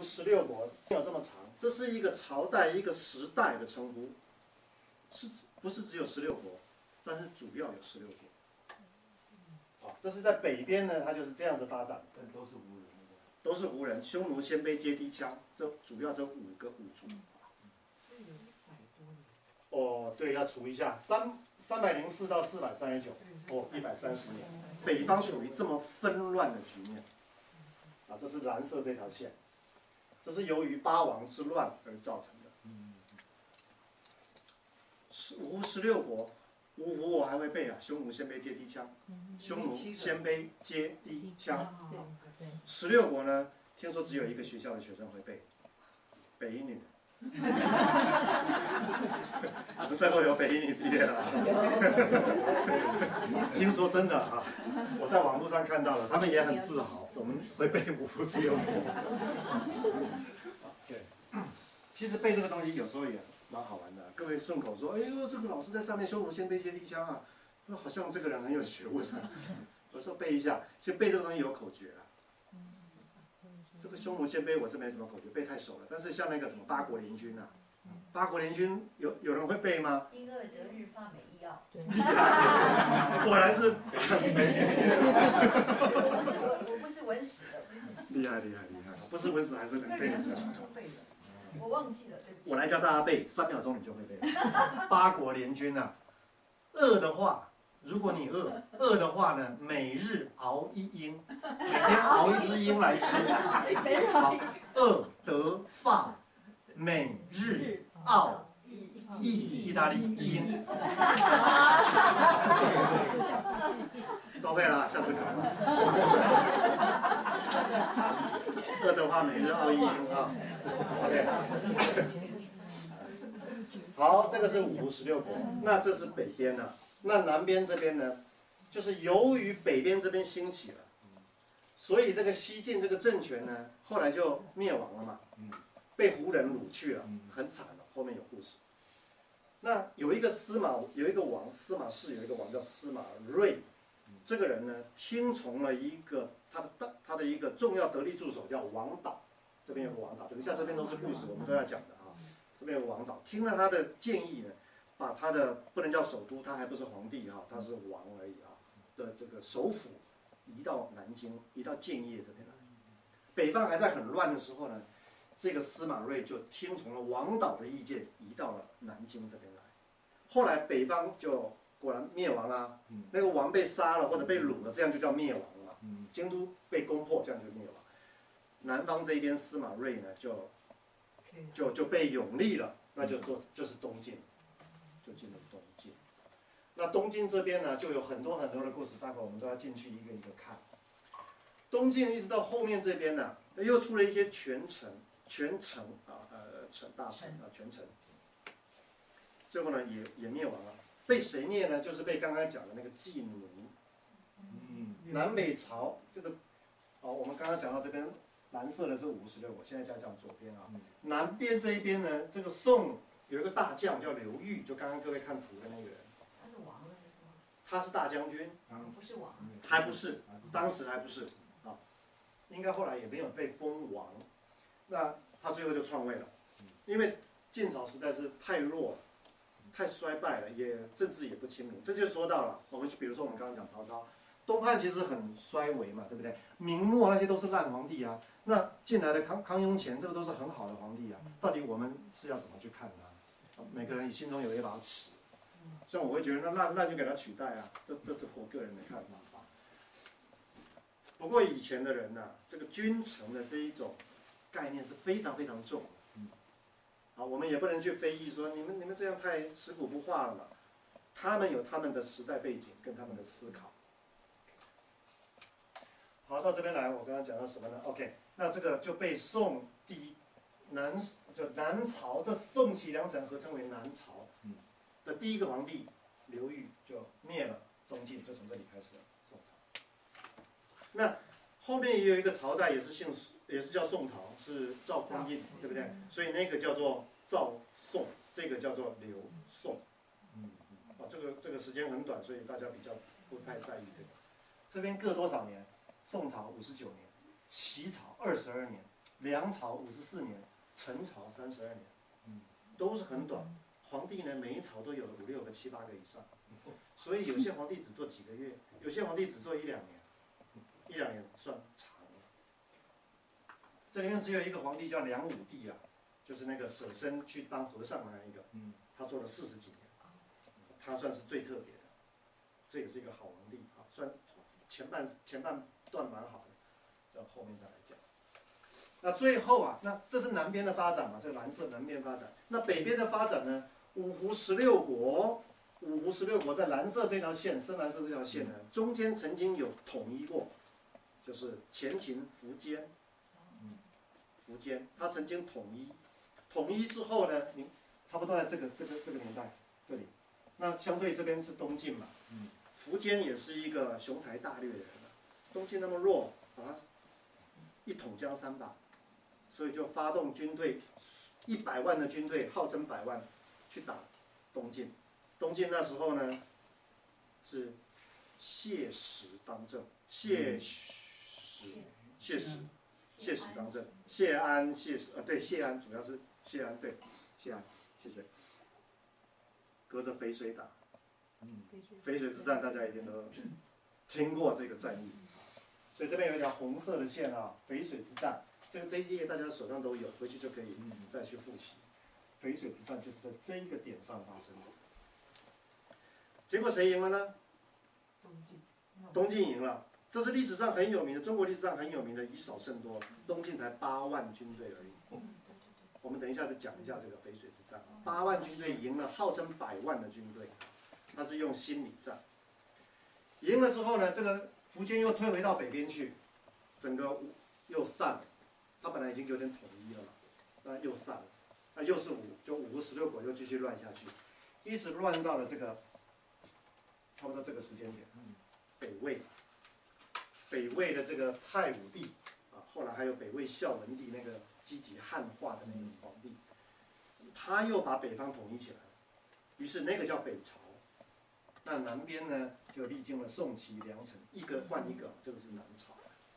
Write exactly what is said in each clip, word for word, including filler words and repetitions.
吴十六国没有这么长，这是一个朝代、一个时代的称呼，是不是只有十六国？但是主要有十六国。好，这是在北边呢，它就是这样子发展， 但都是吴人， 都是胡人，匈奴、鲜卑、接地羌，这主要这五个五族。哦，对，要除一下，三三百零四到四百三十九，哦，一百三十年。北方处于这么纷乱的局面，啊，这是蓝色这条线，这是由于八王之乱而造成的。是吴十六国，五胡我还会背啊，匈奴、鲜卑、接地羌，匈奴、鲜卑、接地羌。十六国呢，听说只有一个学校的学生会背，北一女。我们在座有北一女毕业了，听说真的啊，我在网络上看到了，他们也很自豪，我们会背五胡十六国。对，其实背这个东西有时候也蛮好玩的，各位顺口说，哎呦，这个老师在上面匈奴、鲜卑、接地羌啊，好像这个人很有学问啊。有时候背一下，其实背这个东西有口诀啊。这个匈奴、鲜卑我是没什么口诀，背太熟了。但是像那个什么八国联军啊，八国联军有有人会背吗？ 英二德日法美意奥。 厉害，果然是。 我不是文，我不是文史的。 厉害厉害厉害，不是文史还是能背的。 我忘记了，对不起。 我来教大家背，三秒钟你就会背。八国联军啊，饿的话。如果你饿，饿的话呢，每日熬一鹰，每天熬一只鹰来吃。好，饿得发，每日熬意意大利鹰。都会了，下次看。饿的话，每日熬一鹰啊。OK。好，这个是五胡十六国，那这是北边的。那南边这边呢，就是由于北边这边兴起了，所以这个西晋这个政权呢，后来就灭亡了嘛，被胡人掳去了，很惨了。后面有故事。那有一个司马，有一个王，司马氏有一个王叫司马睿，这个人呢，听从了一个他的他的一个重要得力助手叫王导，这边有个王导，等一下这边都是故事，我们都要讲的啊。这边有个王导，听了他的建议呢。把他的不能叫首都，他还不是皇帝哈，他是王而已啊的这个首府移到南京，移到建业这边来。北方还在很乱的时候呢，这个司马睿就听从了王导的意见，移到了南京这边来。后来北方就果然灭亡啦，那个王被杀了或者被掳了，这样就叫灭亡了。京都被攻破，这样就灭亡。南方这边司马睿呢，就就就被永立了，那就做就是东晋。就进入东晋，那东晋这边呢，就有很多很多的故事，待会我们都要进去一个一个看。东晋一直到后面这边呢，又出了一些权臣，权臣啊，呃，臣大臣啊，权臣，最后呢也也灭亡了。被谁灭呢？就是被刚刚讲的那个妓奴。嗯，南北朝这个，哦，我们刚刚讲到这边，蓝色的是五十六国，现在讲讲左边啊，南边这一边呢，这个宋。有一个大将叫刘裕，就刚刚各位看图的那个人。 他是王了是吗？ 他是大将军。 不是王。 还不是，当时还不是啊，应该后来也没有被封王。那他最后就篡位了，因为晋朝实在是太弱了，太衰败了，也政治也不清明。这就说到了，我们比如说我们刚刚讲曹操，东汉其实很衰微嘛，对不对？明末那些都是烂皇帝啊，那进来的康康雍乾这个都是很好的皇帝啊，到底我们是要怎么去看他？每个人心中有一把尺，像我会觉得那烂烂就给他取代啊，这这是我个人的看法。不过以前的人呢、啊，这个君臣的这一种概念是非常非常重的。好，我们也不能去非议说你们你们这样太食古不化了嘛。他们有他们的时代背景跟他们的思考。好，到这边来，我刚刚讲到什么呢 ？OK， 那这个就被宋第一南就南朝，这宋齐梁陈合称为南朝的第一个皇帝刘裕就灭了东晋，就从这里开始了宋朝。那后面也有一个朝代，也是姓也是叫宋朝，是赵匡胤，对不对？所以那个叫做赵宋，这个叫做刘宋。啊，这个这个时间很短，所以大家比较不太在意这个。这边各多少年？宋朝五十九年，齐朝二十二年， 梁朝五十四年，陈朝三十二年，都是很短。皇帝呢，每一朝都有五六个、七八个以上，所以有些皇帝只做几个月，有些皇帝只做一两年，一两年算长了。这里面只有一个皇帝叫梁武帝啊，就是那个舍身去当和尚的那一个，他做了四十几年，他算是最特别的，这也是一个好皇帝啊，算前半前半段蛮好的，这后面再来讲。那最后啊，那这是南边的发展嘛，这个蓝色南边发展。那北边的发展呢？五胡十六国，五胡十六国在蓝色这条线，深蓝色这条线呢，中间曾经有统一过，就是前秦苻坚，苻坚他曾经统一，统一之后呢，你差不多在这个这个这个年代这里，那相对这边是东晋嘛，苻坚也是一个雄才大略的人啊，东晋那么弱，把他一统江山吧，所以就发动军队，一百万的军队，号称百万。去打东晋，东晋那时候呢是谢石当政，谢石谢石谢石当政，谢安谢石呃对谢安主要是谢安对谢安谢谢，隔着淝水打，淝水之战大家一定都听过这个战役，所以这边有一条红色的线啊，淝水之战，这个这一页大家手上都有，回去就可以再去复习。淝水之战就是在这个点上发生的，结果谁赢了呢？ 东晋， 东晋赢了，这是历史上很有名的，中国历史上很有名的以少胜多，东晋才八万军队而已。我们等一下再讲一下这个淝水之战，八万军队赢了号称百万的军队，他是用心理战。赢了之后呢，这个苻坚又退回到北边去，整个又散了，他本来已经有点统一了嘛，那又散了。那又是五，就五胡十六国又继续乱下去，一直乱到了这个差不多这个时间点，北魏，北魏的这个太武帝啊，后来还有北魏孝文帝那个积极汉化的那个皇帝，他又把北方统一起来了，于是那个叫北朝，那南边呢就历经了宋齐梁陈，一个换一个，这个是南朝，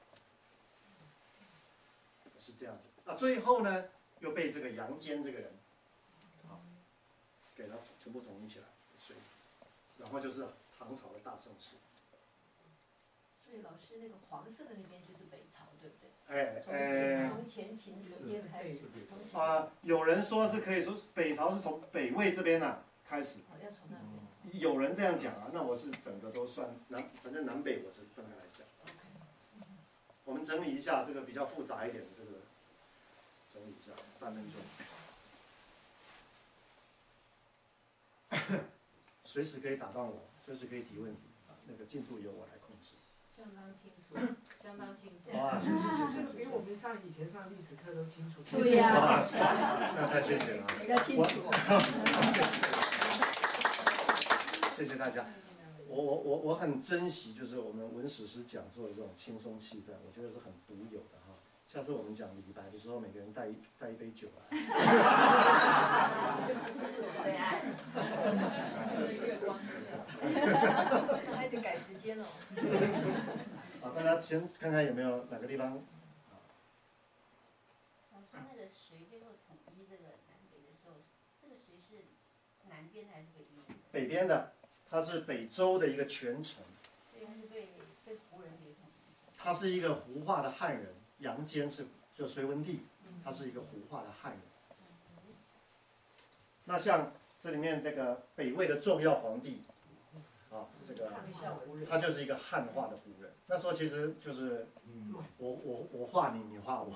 是这样子。那最后呢？又被这个杨坚这个人，啊，给他全部统一起来，隋朝，然后就是唐朝的大盛世。 所以老师那个黄色的那边就是北朝，对不对？ 哎哎， 从前秦苻坚开始。 啊，有人说是可以说北朝是从北魏这边呐、啊、开始。 哦，要从那边。 有人这样讲啊，那我是整个都算南，反正南北我是分开来讲。我们整理一下这个比较复杂一点的这个。整理一下，半分钟，随时可以打断我，随时可以提问题啊，那个进度由我来控制。 相当清楚，相当清楚。 哇，谢谢谢谢。 比我们上以前上历史课都清楚。 对呀、啊， 那太谢谢了。 比较清楚。 谢谢大家。我我我我很珍惜，就是我们文史师讲座的这种轻松气氛，我觉得是很独有的哈。下次我们讲李白的时候，每个人带一带一杯酒来。 对啊。还得改时间哦。 好，大家先看看有没有哪个地方。 老师，那个隋最后统一这个南北的时候，这个隋是南边的还是北边的？ 北边的，它是北周的一个权臣。 所以他是被被胡人给统一。 他是一个胡化的汉人。杨坚是就隋文帝，他是一个胡化的汉人。那像这里面那个北魏的重要皇帝，啊，这个他就是一个汉化的胡人。那时候其实就是我我我画你，你画我。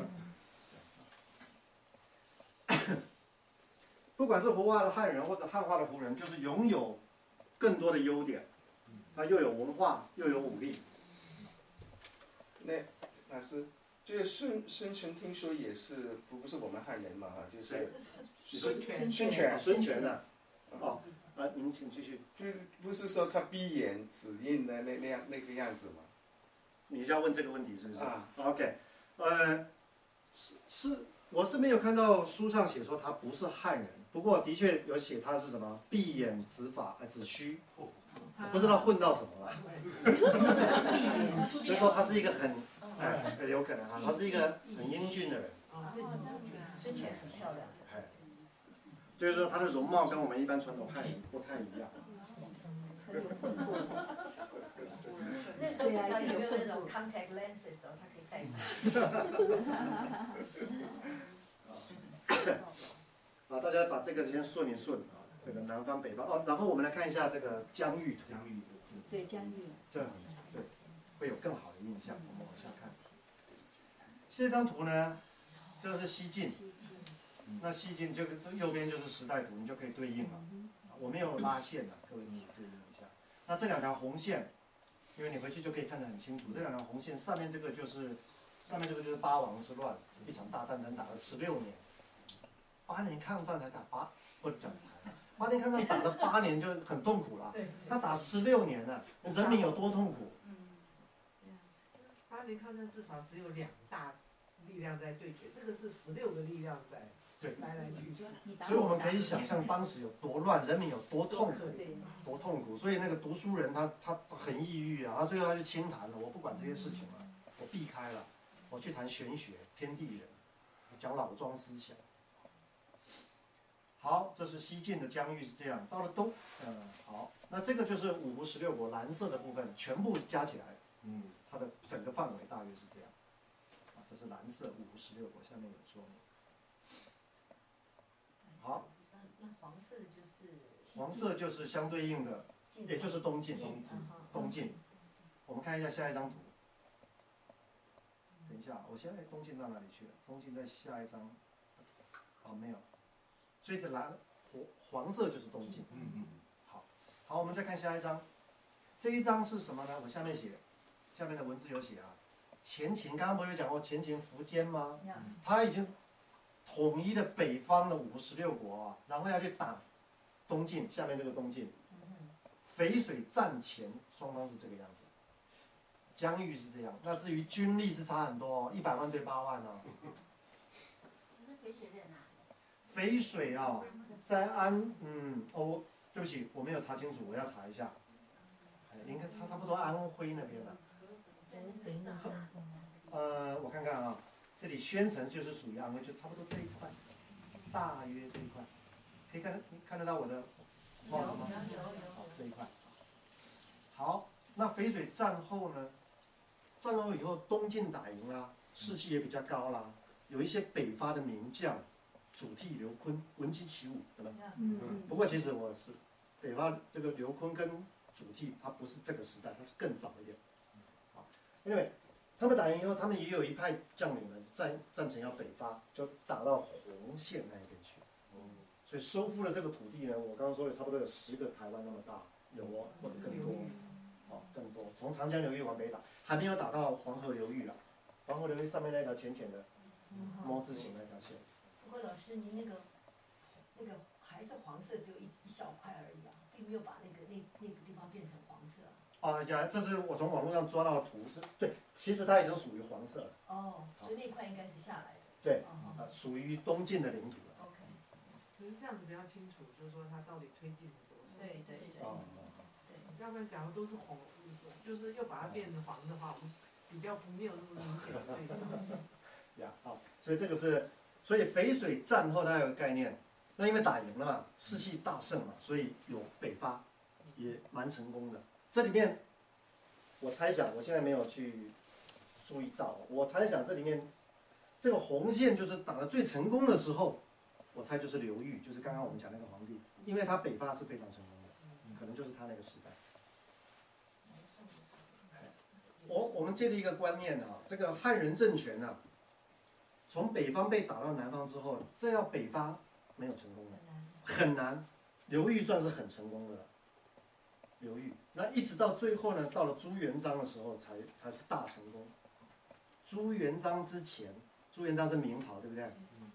不管是胡化的汉人或者汉化的胡人，就是拥有更多的优点，他又有文化又有武力。 那老师，就是孙孙权，听说也是不不是我们汉人嘛哈，就是孙权孙权孙权呐，哦，啊，您请继续。 就是不是说他闭眼指印的那那样那个样子嘛？ 你是要问这个问题是不是？ 啊 ，OK， 呃，是是，我是没有看到书上写说他不是汉人，不过的确有写他是什么闭眼指法啊指虚，不知道混到什么了。所以说他是一个很哎，有可能哈，他是一个很英俊的人。 啊，这种孙权很漂亮。 哎，就是说他的容貌跟我们一般传统汉人不太一样。 那时候不知道有没有那种 contact lenses 哦，他可以戴上。 啊，大家把这个先顺一顺啊，这个南方北方哦，然后我们来看一下这个疆域图。 疆域对疆域， 这很对，会有更好的印象。我们往下看，这张图呢，这是西晋，那西晋就这右边就是时代图，你就可以对应了。我没有拉线了，各位自己对应一下。那这两条红线，因为你回去就可以看得很清楚，这两条红线上面这个就是上面这个就是八王之乱，一场大战争打了十六年，八年抗战才打八，不能讲才。八年抗战打了八年就很痛苦了，他打十六年了，人民有多痛苦？ 八年抗战至少只有两大力量在对决，这个是十六个力量在对来来去去， 所以我们可以想象当时有多乱，人民有多痛苦，多痛苦。所以那个读书人他他很抑郁啊，他最后他就清谈了，我不管这些事情了，我避开了，我去谈玄学、天地人，讲老庄思想。好，这是西晋的疆域是这样，到了东，嗯，好，那这个就是五胡十六国蓝色的部分，全部加起来，嗯，它的整个范围大约是这样。啊，这是蓝色五胡十六国，下面有说明。好， 那黄色就是黄色就是相对应的，也就是东晋，东晋。我们看一下下一张图。等一下，我现在东晋到哪里去了？东晋在下一张。哦，没有。所以这蓝黄黄色就是东晋。嗯嗯。好，好，我们再看下一张。这一张是什么呢？我下面写，下面的文字有写啊。前秦刚刚不是讲过前秦苻坚吗？他已经统一了北方的五胡十六国啊，然后要去打东晋，下面这个东晋。淝水战前，双方是这个样子。疆域是这样，那至于军力是差很多哦，一百万对八万哦。 可是淝水在哪？ 淝水啊，在安，嗯，哦，对不起，我没有查清楚，我要查一下。哎，应该差差不多安徽那边了。呃，我看看啊，这里宣城就是属于安徽，就差不多这一块，大约这一块，可以看得看得到我的帽子吗？好，这一块。好，那淝水战后呢？战后以后，东晋打赢啦，士气也比较高啦，有一些北伐的名将。主替刘琨闻鸡起舞，对吧？嗯。不过其实我是北伐这个刘琨跟主替，他不是这个时代，他是更早一点。好，因为他们打赢以后，他们也有一派将领呢战战成要北伐，就打到红线那一边去。嗯。所以收复了这个土地呢，我刚刚说有差不多有十个台湾那么大，有哦，或者更多。哦，更多，从长江流域往北打，还没有打到黄河流域啊。黄河流域上面那条浅浅的摸字形那条线。 不过老师，您那个那个还是黄色，只有一一小块而已啊，并没有把那个那那个地方变成黄色啊。 啊呀，这是我从网络上抓到的图，是对，其实它已经属于黄色了。 哦，所以那块应该是下来的。 对，啊，属于东晋的领土了。 OK。 可是这样子比较清楚，就是说它到底推进了多少。 对对对。 哦。 对。 要不然假如都是红，就是又把它变成黄的话，我们比较没有那么明显的对照。 呀，好，所以这个是。所以淝水战后，大家有个概念，那因为打赢了嘛，士气大盛嘛，所以有北伐，也蛮成功的。这里面，我猜想，我现在没有去注意到，我猜想这里面，这个红线就是打得最成功的时候，我猜就是刘裕，就是刚刚我们讲那个皇帝，因为他北伐是非常成功的，可能就是他那个时代。我我们建立一个观念啊，这个汉人政权啊。从北方被打到南方之后，这要北伐没有成功的，很难。刘裕算是很成功的了。刘裕，那一直到最后呢，到了朱元璋的时候才才是大成功。朱元璋之前，朱元璋是明朝，对不对？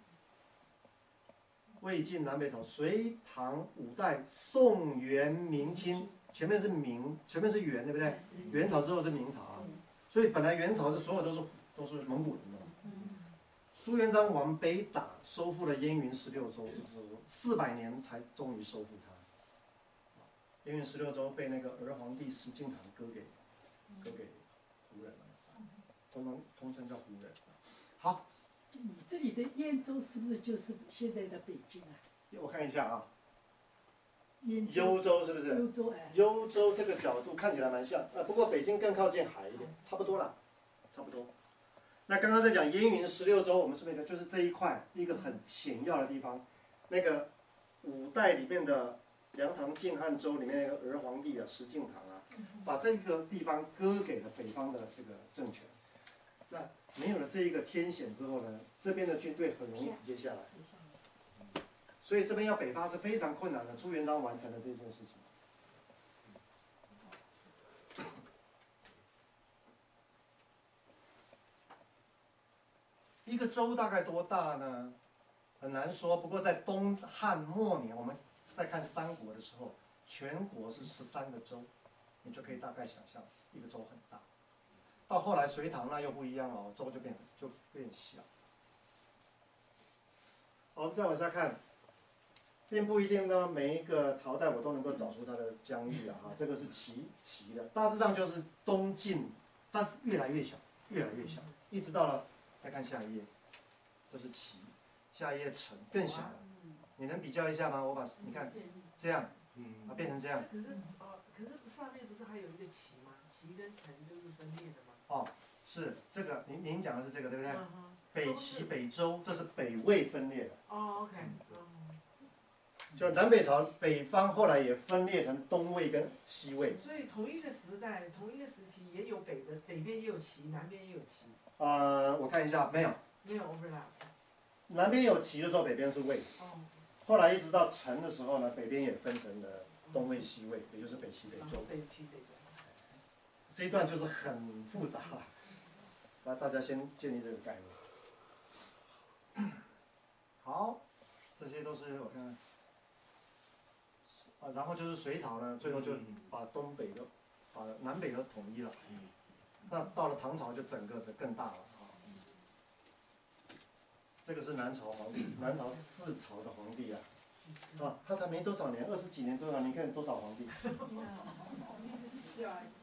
魏晋南北朝，隋唐五代，宋元明清，前面是明，前面是元，对不对？元朝之后是明朝啊，所以本来元朝是所有都是都是蒙古人的。朱元璋往北打，收复了燕云十六州，就是四百年才终于收复它。燕云十六州被那个儿皇帝石敬瑭割给割给胡人了， 通通通称叫胡人。好， 你这里的燕州是不是就是现在的北京啊？ 我看一下啊， 燕州。 幽州是不是？ 幽州哎。 幽州这个角度看起来蛮像，呃，不过北京更靠近海一点，差不多了，差不多。那刚刚在讲燕云十六州，我们顺便讲，就是这一块一个很险要的地方，那个五代里面的梁唐晋汉州里面那个儿皇帝啊，石敬瑭啊，把这个地方割给了北方的这个政权。那没有了这一个天险之后呢，这边的军队很容易直接下来。所以这边要北伐是非常困难的，朱元璋完成了这件事情。一个州大概多大呢？很难说。不过在东汉末年，我们在看三国的时候，全国是十三个州，你就可以大概想象一个州很大。到后来隋唐那又不一样了，州就变就变小。好，再往下看。并不一定呢，每一个朝代我都能够找出它的疆域啊，哈，这个是齐齐的，大致上就是东晋，但是越来越小，越来越小，一直到了，再看下一页，这是齐，下一页陈更小了，你能比较一下吗？我把你看这样，啊变成这样。 可是哦，可是上面不是还有一个齐吗？齐跟陈就是分裂的吗？ 哦，是这个，您您讲的是这个对不对？ 嗯、 北齐、北周，这是北魏分裂的。 哦 ，OK， 嗯。 就南北朝北方后来也分裂成东魏跟西魏。 所以同一个时代，同一个时期也有北的，北边也有齐，南边也有齐。 呃，我看一下，没有。 没有 overlap。 南边有齐的时候，北边是魏。 哦。 后来一直到陈的时候呢，北边也分成了东魏、西魏，也就是北齐、北周。 北齐、北周。 这一段就是很复杂了，那大家先建立这个概念。好，这些都是我看看。啊，然后就是隋朝呢，最后就把东北的、把南北都统一了。那到了唐朝就整个的更大了啊。这个是南朝皇帝，南朝四朝的皇帝啊，啊，他才没多少年，二十几年多少年，你看多少皇帝？ 皇帝是死掉还是？